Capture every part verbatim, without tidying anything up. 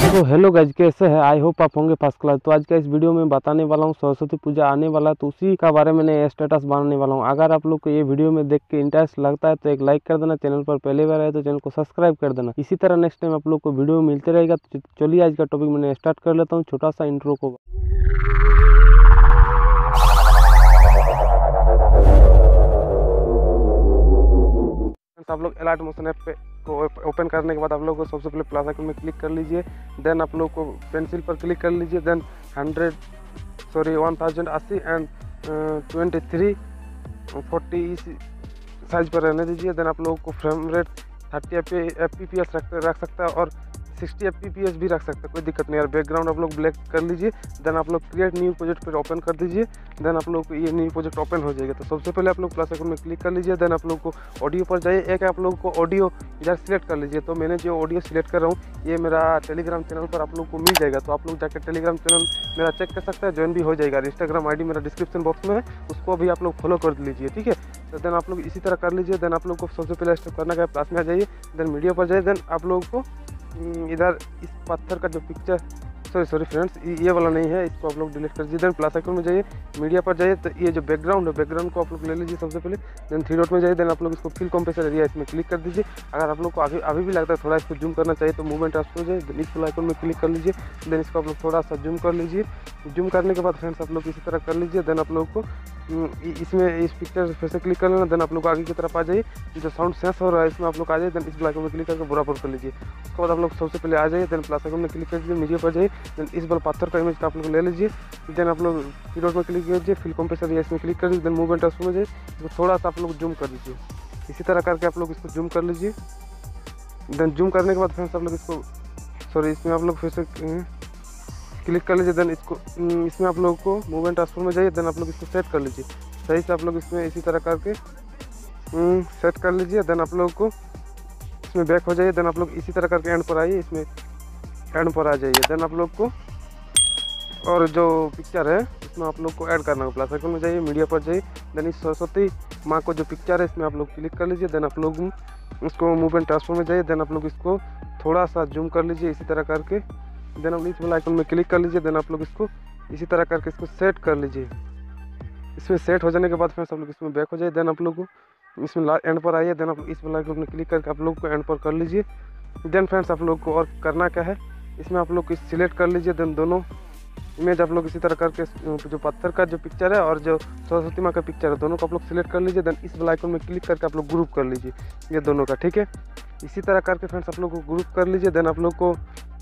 तो hello guys, कैसे है? आई होप आप होंगे फर्स्ट क्लास। तो आज का इस वीडियो में बताने वाला हूँ सरस्वती पूजा आने वाला है, तो उसी का बारे में मैं स्टेटस बनाने वाला हूँ। अगर आप लोग को ये वीडियो में देख के इंटरेस्ट लगता है तो एक लाइक कर देना, चैनल पर पहले बार आए तो चैनल को सब्सक्राइब कर देना। इसी तरह नेक्स्ट टाइम आप लोग को वीडियो मिलते रहेगा। तो चलिए आज का टॉपिक मैंने स्टार्ट कर लेता हूँ छोटा सा इंट्रो को। आप लोग एलाइट मोशन ऐप पे को ओपन करने के बाद आप लोग को सबसे पहले प्लस आइकन में क्लिक कर लीजिए। देन आप लोग को पेंसिल पर क्लिक कर लीजिए। Then hundred sorry one thousand अस्सी एंड ट्वेंटी थ्री फोर्टी इस साइज पर रहने दीजिए। देन आप लोग को frame rate thirty F P P S रख रख सकता है और sixty F P P S भी रख सकता है, कोई दिक्कत नहीं। और बैकग्राउंड आप लोग ब्लैक कर लीजिए। देन आप लोग क्रिएट न्यू प्रोजेक्ट पर ओपन कर दीजिए। देन आप लोग को ये न्यू प्रोजेक्ट ओपन हो जाएगा। तो सबसे पहले आप लोग प्लस आइकन में क्लिक कर लीजिए। देन आप लोग को ऑडियो पर जाइए। एक आप लोग को ऑडियो इधर सिलेक्ट कर लीजिए। तो मैंने जो ऑडियो सिलेक्ट कर रहा हूँ ये मेरा टेलीग्राम चैनल पर आप लोग को मिल जाएगा। तो आप लोग जाकर टेलीग्राम चैनल मेरा चेक कर सकते हैं, ज्वाइन भी हो जाएगा। इंस्टाग्राम आई डी मेरा डिस्क्रिप्शन बॉक्स में है, उसको भी आप लोग फॉलो कर लीजिए, ठीक है। तो देन आप लोग इसी तरह कर लीजिए। देन आप लोग को सबसे पहले स्टेप करना क्या है, प्लस में आ जाइए। देन मीडिया पर जाइए। देन आप लोग को इधर इस पत्थर का जो पिक्चर सॉरी सॉरी फ्रेंड्स ये वाला नहीं है, इसको आप लोग डिलीट कर दीजिए। देन प्लस आइकन में जाइए, मीडिया पर जाइए। तो ये जो बैकग्राउंड है बैकग्राउंड को आप लोग ले लीजिए सबसे पहले। देन थ्री डॉट में जाइए। देन आप लोग इसको फिल कंप्रेसर एरिया इसमें क्लिक कर दीजिए। अगर आप लोग को अभी अभी भी लगता है थोड़ा इसको जूम करना चाहिए तो मूवमेंट ट्रांसफर हो जाए। देन इस आइकन में क्लिक कर लीजिए। देन इसको आप लोग थोड़ा सा जूम कर लीजिए। जूम करने के बाद फ्रेंड्स आप लोग इसी तरह कर लीजिए। देन आप लोग को इसमें इस पिक्चर फिर से क्लिक कर लेना। देन आप लोग आगे की तरफ आ जाइए, जो साउंड सेंस हो रहा है इसमें आप लोग आ जाइए। देन इस आइकन में क्लिक करके बराबर कर लीजिए। उसके बाद आप लोग सबसे पहले आ जाइए। देन प्लस आइकन में क्लिक कर दीजिए, मीडिया पर जाइए। देन इस बल पत्थर का इमेज का आप लोग ले लीजिए। देन आप लोग थ्री डॉट में क्लिक कीजिए, फिल कंप्रेसर या इसमें क्लिक कर दीजिए। देन मूवमेंट ट्रांसफर में जाइए, इसको थोड़ा सा आप लोग जूम कर दीजिए। इसी तरह करके आप लोग इसको जूम कर लीजिए। देन जूम करने के बाद फ्रेंड्स आप लोग इसको सॉरी इसमें आप लोग फिर से क्लिक कर लीजिए। देन इसको इसमें आप लोग को मूवमेंट ट्रांसफर में जाइए। देन आप लोग इसको सेट कर लीजिए सही से। आप लोग इसमें इसी तरह करके सेट कर लीजिए। देन आप लोग को इसमें बैक हो जाइए। देन आप लोग इसी तरह करके एंड पर आइए, इसमें एंड पर आ जाइए। देन आप लोग को और जो पिक्चर है इसमें आप लोग को ऐड करना होगा। प्लस आइकन में जाइए, मीडिया पर जाइए। देन इस सरस्वती माँ को जो पिक्चर है इसमें आप लोग क्लिक कर लीजिए। देन आप लोग इसको मूवमेंट ट्रांसफर में जाइए। देन आप लोग इसको थोड़ा सा जूम कर लीजिए इसी तरह करके। देन आप इस वाला आइकन में क्लिक कर लीजिए। देन आप लोग इसको इसी तरह करके इसको सेट कर लीजिए। इसमें सेट हो जाने के बाद फ्रेंड्स आप लोग इसमें बैक हो जाइए। देन आप लोग को इसमें एंड पर आइए। देन आप इस वाला आइकन में क्लिक करके आप लोग को एंड पर कर लीजिए। देन फ्रेंड्स आप लोग को और करना क्या है, इसमें आप लोग सिलेक्ट कर लीजिए। देन दोनों इमेज आप लोग इसी तरह करके जो पत्थर का जो पिक्चर है और जो सरस्वती माँ का पिक्चर है दोनों को आप लोग सिलेक्ट कर लीजिए। देन इस वाला आइकन में क्लिक करके आप लोग ग्रुप कर लीजिए ये दोनों का, ठीक है। इसी तरह करके फ्रेंड्स आप लोग को ग्रुप कर लीजिए। देन आप लोग को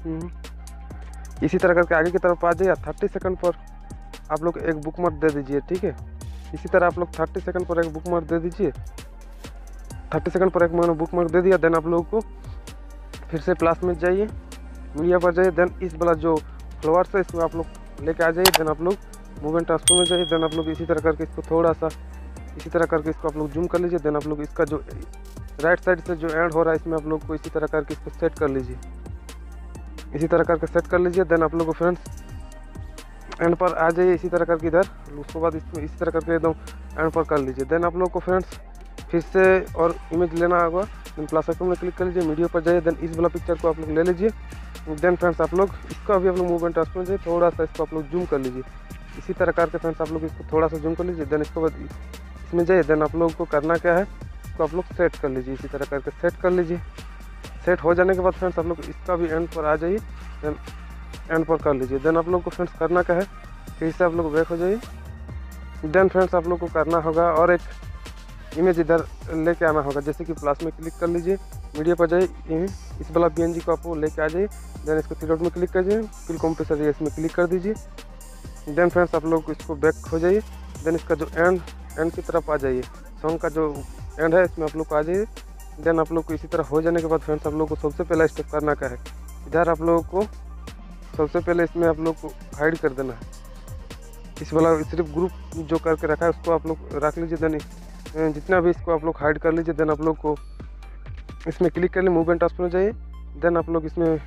इसी तरह करके आगे की तरफ आ जाइए। थर्टी सेकंड पर आप लोग एक बुक मार्क दे दीजिए, ठीक है। इसी तरह आप लोग थर्टी सेकंड पर एक बुक मार्क दे दीजिए। थर्टी सेकंड पर एक मैंने बुक मार्क दे दिया। देन आप लोग को फिर से प्लस में जाइए, मीडिया पर जाइए। देन इस वाला जो फ्लावर्स है इसमें आप लोग लेके आ जाइए। देन आप लोग मूवमेंट ट्रांसफर में जाइए। देन आप लोग इसी तरह करके इसको थोड़ा सा इसी तरह करके इसको आप लोग जूम कर लीजिए। देन आप लोग इसका जो राइट साइड से जो एंड हो रहा है इसमें आप लोग को इसी तरह करके इसको सेट कर लीजिए। इसी तरह करके सेट कर लीजिए। देन आप लोग को फ्रेंड्स एंड पर आ जाइए इसी तरह करके इधर। उसके बाद इसमें इसी तरह करके एकदम एंड पर कर लीजिए। देन आप लोग को फ्रेंड्स फिर से और इमेज लेना होगा। देन प्लस आइकन में क्लिक कर लीजिए, मीडिया पर जाइए। देन इस वाला पिक्चर को आप लोग ले लीजिए। देन फ्रेंड्स आप लोग इसका भी आप लोग मूवमेंट ट्रांसफर में थोड़ा सा इसको आप लोग जूम कर लीजिए। इसी तरह करके फ्रेंड्स आप लोग इसको थोड़ा सा जूम कर लीजिए। देन इसके बाद इसमें जाइए। देन आप लोग को करना क्या है, इसको आप लोग सेट कर लीजिए। इसी तरह करके सेट कर लीजिए। सेट हो जाने के बाद फ्रेंड्स आप लोग इसका भी एंड पर आ जाइए। देन एंड पर कर लीजिए। देन आप लोग को फ्रेंड्स करना क्या है, फिर से आप लोग बैक हो जाइए। देन फ्रेंड्स आप लोग को करना होगा और एक इमेज इधर लेके आना होगा। जैसे कि प्लस में क्लिक कर लीजिए, मीडिया पर जाइए। इस वाला पीएनजी को आप लेके आ जाइए। देन इसको थ्री डॉट में क्लिक कीजिए, फिल कंप्रेसर या इसमें क्लिक कर दीजिए। देन फ्रेंड्स आप लोग इसको बैक हो जाइए। देन इसका जो एंड एंड की तरफ आ जाइए, सॉन्ग का जो एंड है इसमें आप लोग को आ जाइए। देन आप लोग को इसी तरह हो जाने के बाद फ्रेंड्स आप लोग को सबसे पहला स्टेप करना क्या है, इधर आप लोगों को सबसे पहले इसमें आप लोग को हाइड कर देना है। इस वाला सिर्फ ग्रुप जो करके रखा है उसको आप लोग रख लीजिए। देन जितना भी इसको आप लोग हाइड कर लीजिए। देन आप लोग को इसमें क्लिक कर लीजिए, मूवमेंट ट्रांसफर में जाइए। देन आप लोग इसमें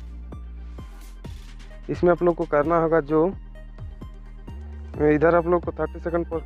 इसमें आप लोग को करना होगा जो इधर आप लोग को थर्टी सेकंड पर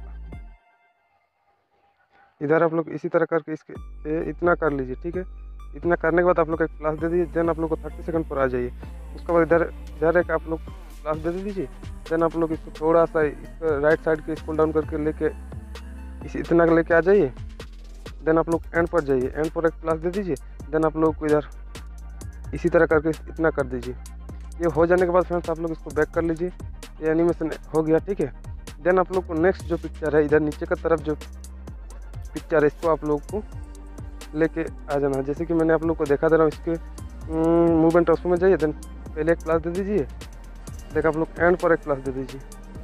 इधर आप लोग इसी तरह करके इसके इतना कर लीजिए, ठीक है। इतना करने के बाद आप लोग एक प्लस दे दीजिए। देन आप लोग को थर्टी सेकंड पर आ जाइए। उसके बाद इधर इधर एक आप लोग प्लस दे दीजिए। देन आप लोग इसको थोड़ा सा इसको राइट साइड के स्क्रॉल डाउन करके लेके इस इतना लेके आ जाइए। देन आप लोग एंड पर जाइए, एंड पर एक प्लस दे दीजिए। देन आप लोग को इधर इसी तरह करके इतना कर दीजिए। ये हो जाने के बाद फ्रेंड्स आप लोग इसको बैक कर लीजिए। ये एनिमेशन हो गया, ठीक है। देन आप लोग को नेक्स्ट जो पिक्चर है इधर नीचे की तरफ जो पिक्चर है इसको आप लोग को लेके आ जाना है। जैसे कि मैंने आप लोग को देखा दे रहा हूँ, इसके मूवमेंट ऑप्शन में जाइए। देन पहले एक प्लस दे दीजिए। देख आप लोग एंड पर एक प्लस दे दीजिए।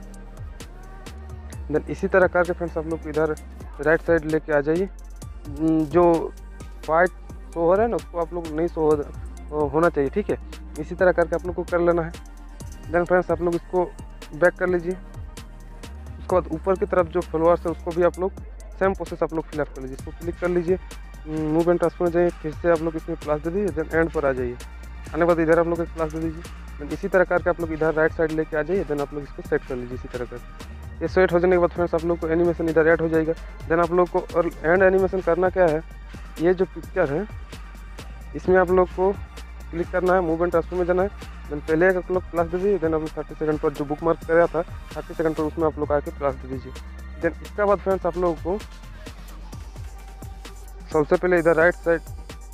देन इसी तरह करके फ्रेंड्स आप लोग इधर राइट साइड लेके आ जाइए। जो वाइट शो हो रहा है ना उसको आप लोग नहीं शो हो, होना चाहिए, ठीक है। इसी तरह करके आप लोग को कर लेना है। देन फ्रेंड्स आप लोग इसको बैक कर लीजिए। उसके बाद ऊपर की तरफ जो फॉलोअर्स है उसको भी आप लोग सेम प्रोसेस आप लोग फिलअप कर लीजिए। इसको क्लिक कर लीजिए, मूव एंड ट्रांसफर में जाइए, फिर से आप लोग इसमें प्लस दे दीजिए। देन एंड पर आ जाइए। आने के बाद इधर आप लोग एक प्लस दे दीजिए। देन इसी तरह करके आप लोग इधर राइट साइड लेके आ जाइए। देन आप लोग इसको सेट कर लीजिए इसी तरह करके। ये सेट हो जाने के बाद फ्रेंड्स आप लोग को एनिमेशन इधर ऐड हो जाएगा। देन आप लोग को और एंड एनिमेशन करना क्या है, ये जो पिक्चर है इसमें आप लोग को क्लिक करना है, मूव एंड ट्रांसफर में जाना है। देन पहले एक आप लोग प्लस दे दीजिए। देन आप लोग थर्टी सेकंड पर जो बुक मार्क कराया था थर्टी सेकंड पर उसमें आप लोग आके प्लस दे दीजिए। देन इसके बाद फ्रेंड्स आप लोगों को सबसे पहले इधर राइट साइड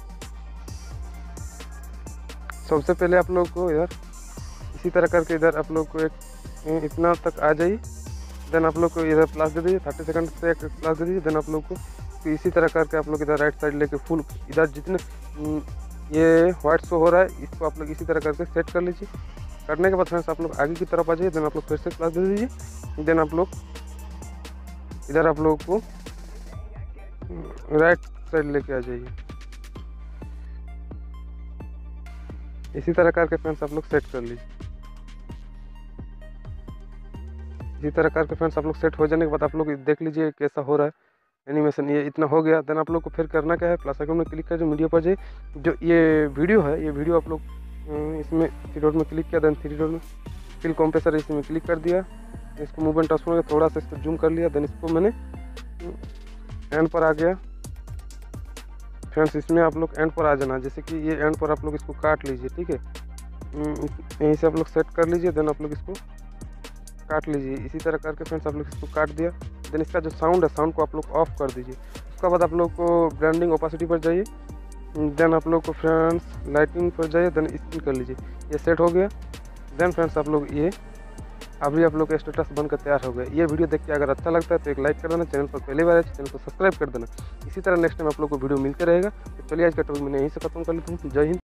सबसे पहले आप लोग को इधर इसी तरह करके इधर आप लोग को एक इतना तक आ जाइए। देन आप लोग को इधर प्लस दे दीजिए, थर्टी सेकंड से एक प्लस दे दीजिए। देन आप लोग को तो इसी तरह करके आप लोग इधर राइट साइड लेके फुल इधर जितने ये व्हाइट शो हो रहा है इसको आप लोग इसी तरह करके सेट कर लीजिए। करने के बाद फ्रेंड्स आप लोग आगे की तरफ आ जाइए। देन आप लोग फिर से प्लस दे दीजिए। देन आप लोग इधर आप लोग को राइट साइड लेके आ जाइए। इसी तरह करके फ्रेंड्स आप लोग सेट कर लीजिए। इसी तरह करके फ्रेंड्स आप लोग सेट हो जाने के बाद आप लोग देख लीजिए कैसा हो रहा है एनिमेशन। ये इतना हो गया। देन आप लोग को फिर करना क्या है, प्लस आइकन में क्लिक कर जो मीडिया पर जाइए। जो ये वीडियो है ये वीडियो आप लोग इसमें थ्री डॉट में क्लिक किया। देन थ्री डॉट में फिल कॉम्प्रेसर इसमें क्लिक कर दिया। इसको मूव एंड ट्रांसफर में थोड़ा सा इसको जूम कर लिया। देन इसको मैंने एंड पर आ गया फ्रेंड्स। इसमें आप लोग एंड पर आ जाना, जैसे कि ये एंड पर आप लोग इसको काट लीजिए, ठीक है। यहीं से आप लोग सेट कर लीजिए। देन आप लोग इसको काट लीजिए। इसी तरह करके फ्रेंड्स आप लोग इसको काट दिया। देन इसका जो साउंड है साउंड को आप लोग ऑफ कर दीजिए। उसके बाद आप लोग को ब्रांडिंग ओपेसिटी पर जाइए। देन आप लोग को फ्रेंड्स लाइटिंग पर जाइए। देन स्पिन कर लीजिए। ये सेट हो गया। देन फ्रेंड्स आप लोग ये अभी आप लोग का स्टेटस बनकर तैयार हो गया। ये वीडियो देख के अगर अच्छा लगता है तो एक लाइक कर देना। चैनल पर पहली बार है चैनल को सब्सक्राइब कर देना। इसी तरह नेक्स्ट टाइम आप लोग को वीडियो मिलते रहेगा। तो चलिए आज का टॉपिक मैंने यहीं से खत्म कर लेता हूँ। जय हिंद।